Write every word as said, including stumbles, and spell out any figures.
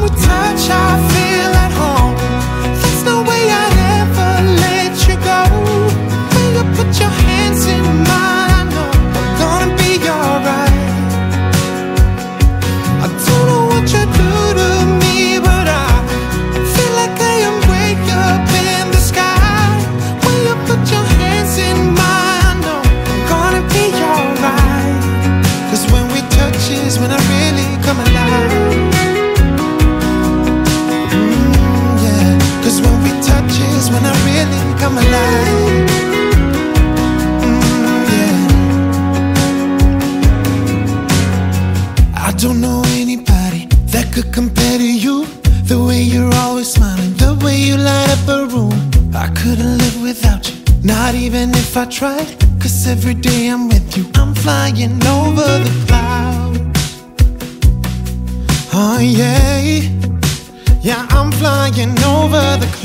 we touch, I feel at home. There's no way I'd ever let you go. When you put your hands in mine, I know I'm gonna be alright. I don't know what you do to me, but I feel like I am way up in the sky. When you put your hands in mine, I know I'm gonna be alright. Cause when we touch is when I really come alive. Mm, yeah. Cause when we touch is when I really come alive. Mm, yeah. I don't know anybody that could compare to you. The way you're always smiling, the way you light up a room. I couldn't live without you, not even if I tried. Cause every day I'm with you, I'm flying over the clouds. Oh yeah, yeah, I'm flying over the clouds.